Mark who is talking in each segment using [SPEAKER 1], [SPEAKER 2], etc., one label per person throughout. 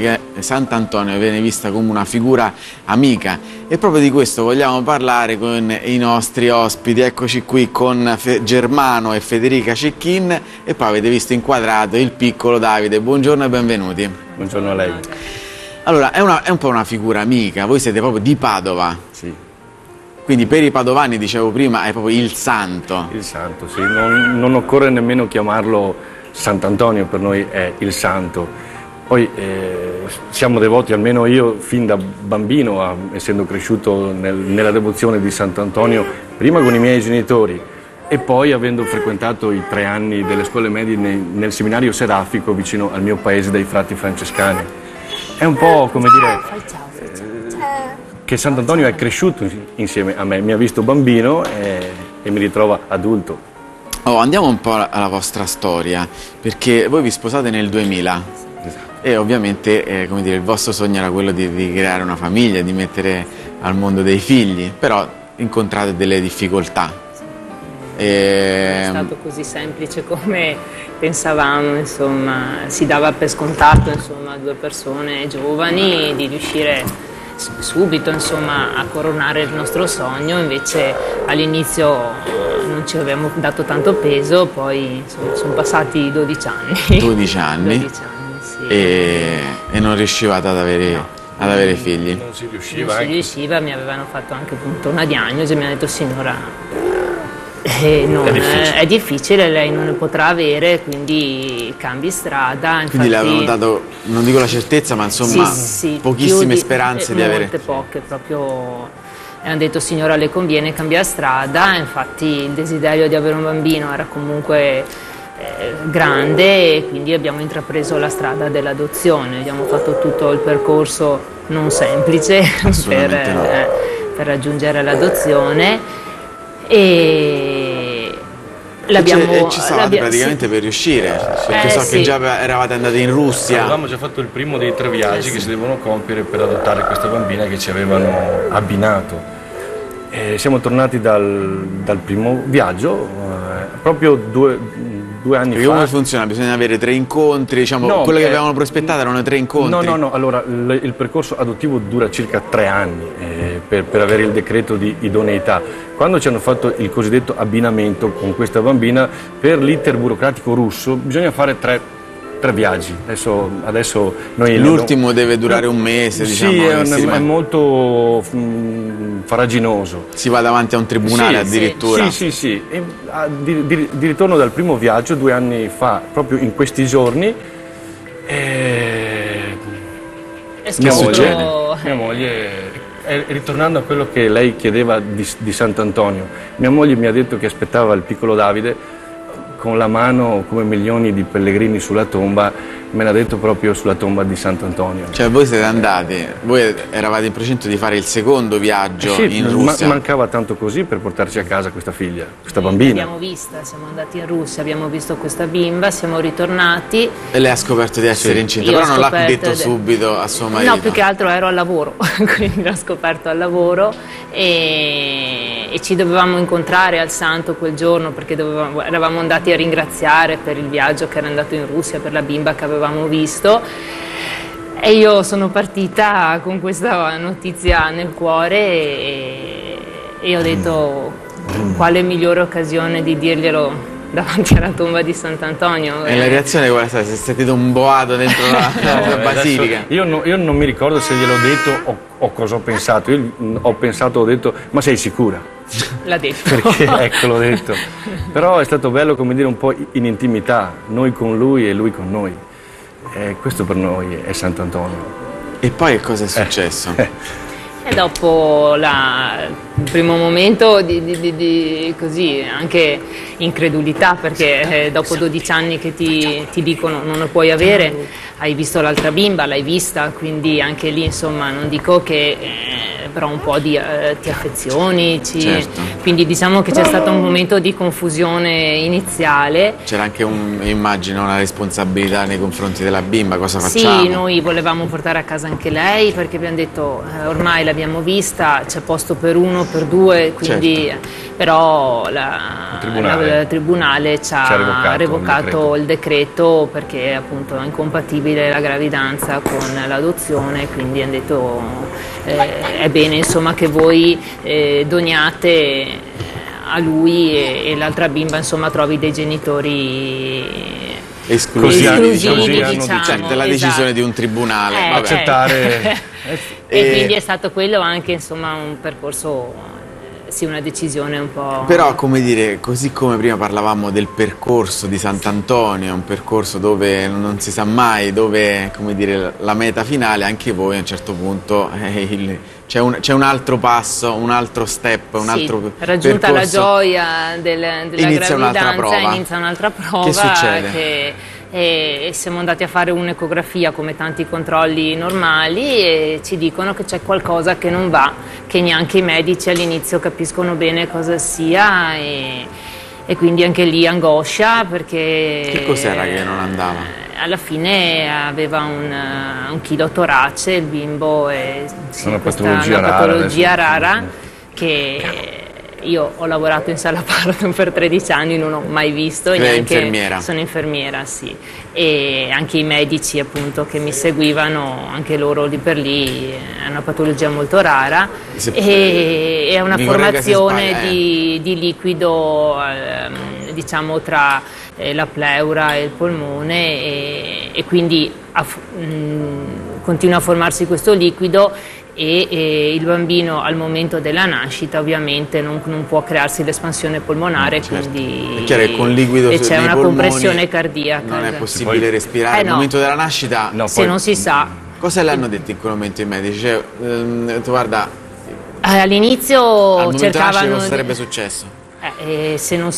[SPEAKER 1] che Sant'Antonio viene vista come una figura amica, e proprio di questo vogliamo parlare con i nostri ospiti. Eccoci qui con Germano e Federica Cecchin, e poi avete visto inquadrato il piccolo Davide. Buongiorno e benvenuti.
[SPEAKER 2] Buongiorno a lei.
[SPEAKER 1] Allora, è un po' una figura amica, voi siete proprio di Padova.
[SPEAKER 2] Sì.
[SPEAKER 1] Quindi per i padovani, dicevo prima, è proprio il santo.
[SPEAKER 2] Il santo, sì. Non occorre nemmeno chiamarlo Sant'Antonio, per noi è il santo. Poi siamo devoti, almeno io fin da bambino, essendo cresciuto nella devozione di Sant'Antonio, prima con i miei genitori e poi avendo frequentato i 3 anni delle scuole medie nel seminario serafico vicino al mio paese dei frati francescani. È un po' come dire che Sant'Antonio è cresciuto insieme a me, mi ha visto bambino e mi ritrova adulto.
[SPEAKER 1] Andiamo un po' alla vostra storia, perché voi vi sposate nel 2000.
[SPEAKER 2] Esatto.
[SPEAKER 1] E ovviamente come dire, il vostro sogno era quello di creare una famiglia, di mettere al mondo dei figli, però incontrate delle difficoltà.
[SPEAKER 3] Non è stato così semplice come pensavamo, insomma, si dava per scontato, insomma, a 2 persone giovani di riuscire subito, insomma, a coronare il nostro sogno. Invece all'inizio non ci avevamo dato tanto peso, poi insomma, sono passati 12 anni.
[SPEAKER 1] 12 anni? 12 anni, sì. E non riuscivate ad avere figli?
[SPEAKER 2] Non si riusciva.
[SPEAKER 3] Non si riusciva, mi avevano fatto anche appunto una diagnosi, mi hanno detto signora, è difficile, lei non ne potrà avere, quindi cambi strada. Infatti,
[SPEAKER 1] quindi le avevano dato, non dico la certezza, ma insomma
[SPEAKER 3] sì,
[SPEAKER 1] pochissime speranze di avere.
[SPEAKER 3] Molte poche, proprio hanno detto signora le conviene cambiare strada. Infatti il desiderio di avere un bambino era comunque grande, e quindi abbiamo intrapreso la strada dell'adozione. Abbiamo fatto tutto il percorso non semplice per raggiungere l'adozione. E
[SPEAKER 1] ci stavate praticamente per riuscire, perché so che già eravate andati in Russia.
[SPEAKER 2] Avevamo già fatto il primo dei 3 viaggi che si devono compiere per adottare questa bambina che ci avevano abbinato. Siamo tornati dal primo viaggio proprio 2 anni fa.
[SPEAKER 1] Come funziona? Bisogna avere 3 incontri, diciamo, no, quello che avevano prospettato erano 3 incontri?
[SPEAKER 2] No, allora il percorso adottivo dura circa 3 anni per avere il decreto di idoneità. Quando ci hanno fatto il cosiddetto abbinamento con questa bambina, per l'iter burocratico russo bisogna fare 3 viaggi. Adesso noi
[SPEAKER 1] l'ultimo deve durare un mese, diciamo.
[SPEAKER 2] Sì, è molto farraginoso.
[SPEAKER 1] Si va davanti a un tribunale addirittura.
[SPEAKER 2] Sì. E, di ritorno dal primo viaggio 2 anni fa, proprio in questi giorni, mia moglie, ritornando a quello che lei chiedeva di Sant'Antonio, mia moglie mi ha detto che aspettava il piccolo Davide con la mano come milioni di pellegrini sulla tomba. Me l'ha detto proprio sulla tomba di Sant'Antonio.
[SPEAKER 1] Cioè voi siete andati, voi eravate in procinto di fare il secondo viaggio in Russia.
[SPEAKER 2] Mancava tanto così per portarci a casa questa figlia, questa bambina.
[SPEAKER 3] L'abbiamo vista, siamo andati in Russia, abbiamo visto questa bimba, siamo ritornati.
[SPEAKER 1] E lei ha scoperto di essere incinta, però non l'ha detto subito a suo marito.
[SPEAKER 3] No, più che altro ero al lavoro, quindi l'ho scoperto al lavoro e ci dovevamo incontrare al Santo quel giorno, perché eravamo andati a ringraziare per il viaggio che era andato in Russia, per la bimba che avevamo visto, e io sono partita con questa notizia nel cuore e ho detto quale migliore occasione di dirglielo davanti alla tomba di Sant'Antonio.
[SPEAKER 1] E la reazione qual è stata? Si è sentito un boato dentro la basilica?
[SPEAKER 2] Io non mi ricordo se gliel'ho detto o cosa ho pensato. Io ho detto, ma sei sicura?
[SPEAKER 3] L'ha detto.
[SPEAKER 2] Perché, ecco, l'ho detto. Però è stato bello, come dire, un po' in intimità, noi con lui e lui con noi. Questo per noi è Sant'Antonio.
[SPEAKER 1] E poi cosa è successo?
[SPEAKER 3] E dopo il primo momento di così, anche incredulità, perché dopo 12 anni che ti dicono non lo puoi avere, hai visto l'altra bimba, l'hai vista, quindi anche lì insomma non dico che però un po' ti affezioni,
[SPEAKER 1] Certo.
[SPEAKER 3] quindi diciamo che c'è stato un momento di confusione iniziale.
[SPEAKER 1] C'era anche immagino una responsabilità nei confronti della bimba, cosa facciamo?
[SPEAKER 3] Sì, noi volevamo portare a casa anche lei perché abbiamo detto ormai l'abbiamo vista, c'è posto per uno, per due, quindi però il tribunale ci ha revocato il decreto perché appunto è incompatibile la gravidanza con l'adozione, quindi hanno detto è bene insomma che voi doniate a lui e l'altra bimba insomma trovi dei genitori
[SPEAKER 1] esclusivi,
[SPEAKER 3] diciamo,
[SPEAKER 1] certo, la decisione di un tribunale,
[SPEAKER 2] accettare
[SPEAKER 3] e quindi è stato quello anche insomma un percorso, sì, una decisione un po'.
[SPEAKER 1] Però come dire, così come prima parlavamo del percorso di Sant'Antonio, è un percorso dove non si sa mai dove, come dire, la meta finale, anche voi a un certo punto c'è un altro passo, un altro step, un altro
[SPEAKER 3] raggiunta
[SPEAKER 1] percorso.
[SPEAKER 3] La gioia della
[SPEAKER 1] Inizia
[SPEAKER 3] gravidanza, inizia un'altra prova.
[SPEAKER 1] Che succede?
[SPEAKER 3] E siamo andati a fare un'ecografia come tanti controlli normali e ci dicono che c'è qualcosa che non va, che neanche i medici all'inizio capiscono bene cosa sia e quindi anche lì angoscia perché...
[SPEAKER 1] Che cos'era che non andava?
[SPEAKER 3] Alla fine aveva un chilo torace il bimbo e
[SPEAKER 2] una
[SPEAKER 3] patologia rara che... Io ho lavorato in sala parto per 13 anni, non ho mai visto.
[SPEAKER 1] Infermiera.
[SPEAKER 3] Sono infermiera, sì. E anche i medici appunto che mi seguivano, anche loro lì per lì, è una patologia molto rara e è una formazione di liquido diciamo tra la pleura e il polmone e quindi continua a formarsi questo liquido e il bambino al momento della nascita ovviamente non può crearsi l'espansione polmonare,
[SPEAKER 1] certo.
[SPEAKER 3] Quindi
[SPEAKER 1] è chiaro che con liquido
[SPEAKER 3] e c'è una
[SPEAKER 1] polmoni
[SPEAKER 3] compressione cardiaca.
[SPEAKER 1] Non è possibile respirare al momento della nascita.
[SPEAKER 3] Se non si sa.
[SPEAKER 1] Cosa le hanno detto in quel momento i medici? Cioè, guarda,
[SPEAKER 3] all'inizio
[SPEAKER 1] al
[SPEAKER 3] cercavano
[SPEAKER 1] cosa sarebbe successo?
[SPEAKER 3] Se non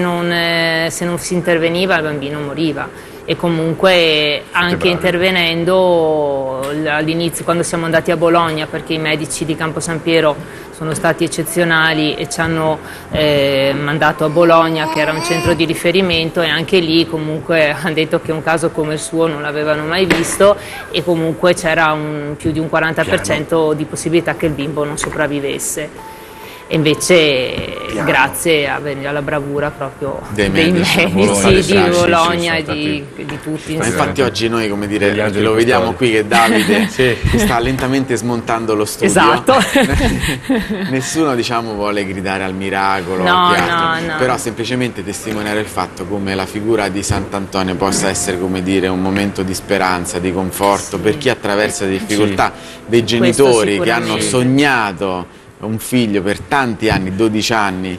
[SPEAKER 3] si interveniva il bambino moriva. E comunque anche intervenendo all'inizio quando siamo andati a Bologna, perché i medici di Campo San Piero sono stati eccezionali e ci hanno mandato a Bologna che era un centro di riferimento e anche lì comunque hanno detto che un caso come il suo non l'avevano mai visto e comunque c'era più di un 40% di possibilità che il bimbo non sopravvivesse. E invece grazie alla bravura proprio dei medici di Bologna e di tutti.
[SPEAKER 1] Ma infatti oggi noi, come dire, lo vediamo qui che Davide sta lentamente smontando lo studio.
[SPEAKER 3] Esatto.
[SPEAKER 1] Nessuno diciamo vuole gridare al miracolo,
[SPEAKER 3] no,
[SPEAKER 1] però semplicemente testimoniare il fatto come la figura di Sant'Antonio possa essere, come dire, un momento di speranza, di conforto per chi attraversa difficoltà, dei genitori che hanno sognato un figlio per tanti anni, 12 anni,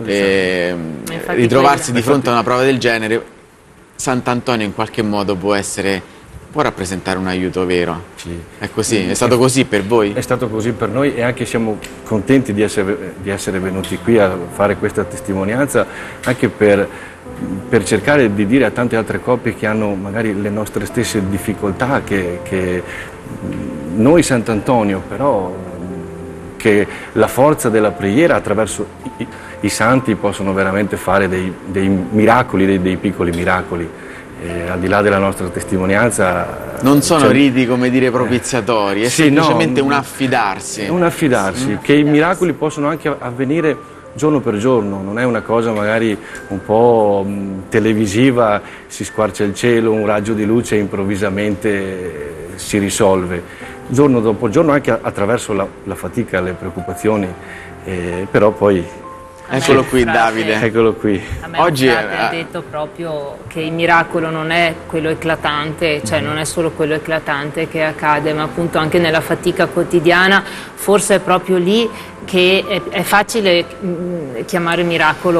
[SPEAKER 1] ritrovarsi di fronte a una prova del genere. Sant'Antonio in qualche modo può rappresentare un aiuto vero.
[SPEAKER 2] Sì.
[SPEAKER 1] È così? È stato così per voi?
[SPEAKER 2] È stato così per noi e anche siamo contenti di essere venuti qui a fare questa testimonianza, anche per cercare di dire a tante altre coppie che hanno magari le nostre stesse difficoltà che noi Sant'Antonio però che la forza della preghiera attraverso i santi possono veramente fare dei miracoli, dei piccoli miracoli. Al di là della nostra testimonianza...
[SPEAKER 1] Non sono riti, come dire, propiziatori, è semplicemente un affidarsi.
[SPEAKER 2] Un affidarsi, che i miracoli possono anche avvenire giorno per giorno, non è una cosa magari un po' televisiva, si squarcia il cielo, un raggio di luce e improvvisamente si risolve. Giorno dopo giorno, anche attraverso la fatica, le preoccupazioni, però poi...
[SPEAKER 1] Eccolo qui Davide.
[SPEAKER 2] Eccolo qui.
[SPEAKER 3] A me oggi ha detto proprio che il miracolo non è quello eclatante, cioè non è solo quello eclatante che accade, ma appunto anche nella fatica quotidiana, forse è proprio lì che è facile chiamare miracolo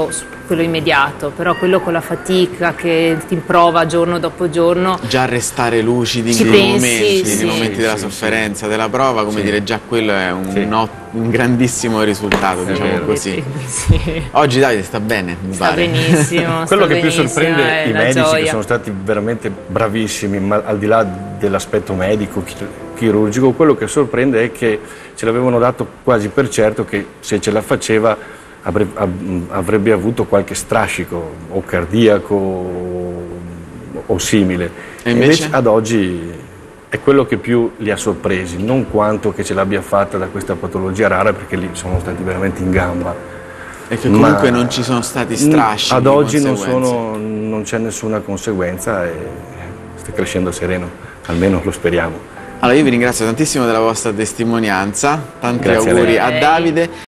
[SPEAKER 3] quello immediato, però quello con la fatica che ti prova giorno dopo giorno.
[SPEAKER 1] Già restare lucidi
[SPEAKER 3] Ci
[SPEAKER 1] nei
[SPEAKER 3] pensi,
[SPEAKER 1] momenti, nei momenti della sofferenza, della prova, come dire, già quello è un grandissimo risultato, diciamo così. Oggi Davide sta bene, mi
[SPEAKER 3] sta
[SPEAKER 1] pare.
[SPEAKER 3] benissimo.
[SPEAKER 2] Quello che più sorprende i medici,
[SPEAKER 3] gioia.
[SPEAKER 2] che sono stati veramente bravissimi, ma al di là dell'aspetto medico, chirurgico, quello che sorprende è che ce l'avevano dato quasi per certo che se ce la faceva avrebbe avuto qualche strascico o cardiaco o simile.
[SPEAKER 1] E invece
[SPEAKER 2] ad oggi è quello che più li ha sorpresi, non quanto che ce l'abbia fatta da questa patologia rara, perché lì sono stati veramente in gamba.
[SPEAKER 1] E che comunque non ci sono stati strascichi.
[SPEAKER 2] Ad oggi non c'è nessuna conseguenza e sta crescendo sereno, almeno lo speriamo.
[SPEAKER 1] Allora io vi ringrazio tantissimo della vostra testimonianza, tanti
[SPEAKER 2] Grazie
[SPEAKER 1] auguri
[SPEAKER 3] a
[SPEAKER 1] a Davide.